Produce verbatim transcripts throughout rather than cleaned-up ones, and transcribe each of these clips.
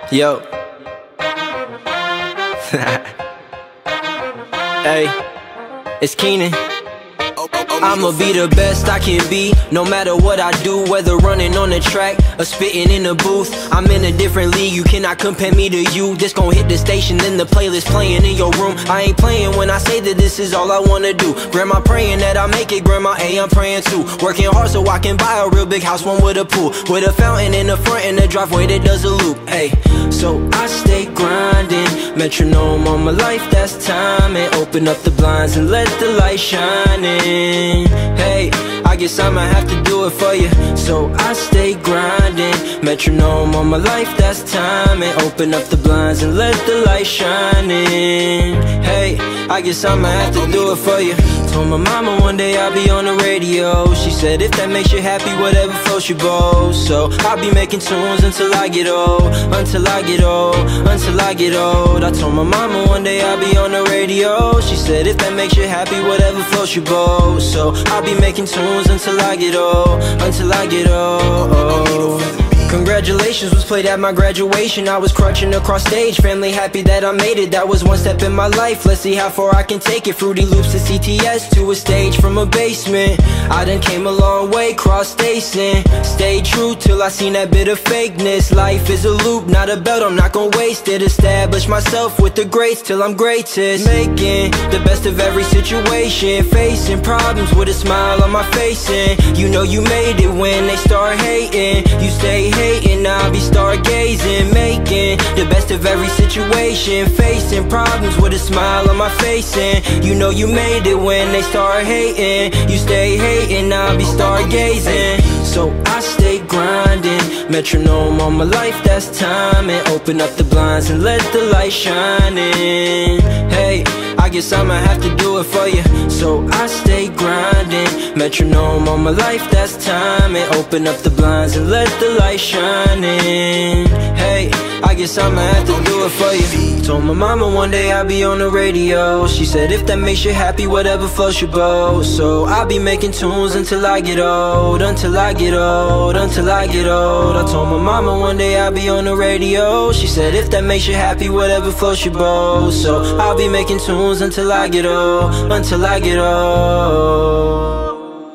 Yo. Hey, it's Keenan. I'ma be the best I can be, no matter what I do, whether running on the track or spitting in the booth. I'm in a different league, you cannot compare me to you. This gon' hit the station, then the playlist playing in your room. I ain't playing when I say that this is all I wanna do. Grandma praying that I make it, grandma, hey, I'm praying too. Working hard so I can buy a real big house, one with a pool, with a fountain in the front and a driveway that does a loop. Hey, so I stay grinding, metronome on my life, that's time. And open up the blinds and let the light shine in. Hey, I guess I'ma have to do it for you. So I stay grinding, metronome on my life, that's time. And open up the blinds and let the light shine in. Hey, I guess I'ma have to do it for you. Told my mama one day I'll be on the radio. She said if that makes you happy, whatever floats your boat. So I'll be making tunes until I get old, until I get old, until I get old. I told my mama one day I'll be on the radio. She said if that makes you happy, whatever floats your boat. So I'll be making tunes until I get old, until I get old. Congratulations was played at my graduation. I was crutching across stage, family happy that I made it. That was one step in my life, let's see how far I can take it. Fruity Loops to C T S, to a stage from a basement. I done came a long way, cross station. Stayed true till I seen that bit of fakeness. Life is a loop, not a belt, I'm not gonna waste it. Establish myself with the greats till I'm greatest. Making the best of every situation, facing problems with a smile on my face. And you know you made it when they start hating. You stay hating, I'll be stargazing. Making the best of every situation, facing problems with a smile on my face. And you know you made it when they start hating. You stay hating, I'll be stargazing. So I stay grinding, metronome on my life, that's time. And open up the blinds and let the light shine in. Hey, I guess I'ma have to do it for you. So I stay grinding, metronome on my life, that's time. And open up the blinds and let the light shine in. Hey, I guess I'ma have to do it for you. Told my mama one day I'll be on the radio. She said if that makes you happy, whatever floats your boat. So I'll be making tunes until I get old, until I get old, until I get old. I told my mama one day I'll be on the radio. She said if that makes you happy, whatever floats your boat. So I'll be making tunes until I get old, until I get old.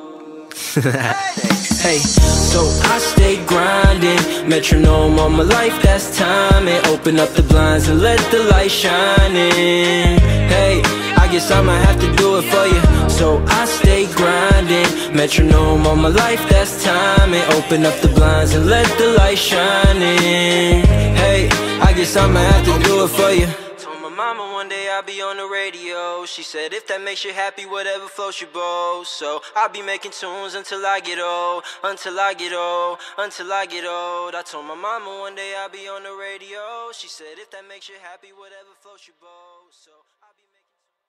Hey, so I stay grinding, metronome on my life, that's time. And open up the blinds and let the light shine in. Hey, I guess I'ma have to do it for you. So I stay grinding, metronome on my life, that's time. And open up the blinds and let the light shine in. Hey, I guess I'ma have to do it for you. Mama one day I'll be on the radio. She said if that makes you happy, whatever floats your boat. So I'll be making tunes until I get old, until I get old, until I get old. I told my mama one day I'll be on the radio. She said if that makes you happy, whatever floats your boat. So I'll be making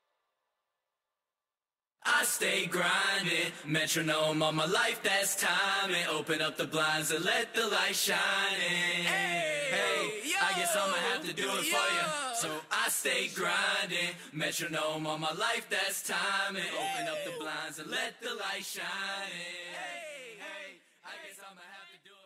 I stay grinding, metronome on my life, that's time. And open up the blinds and let the light shine in. Hey, hey, yo, I guess I'ma have to do it for you. So I stay grinding, metronome on my life, that's time. And open up the blinds and let the light shine in. Hey, hey, I guess I'ma have to do it.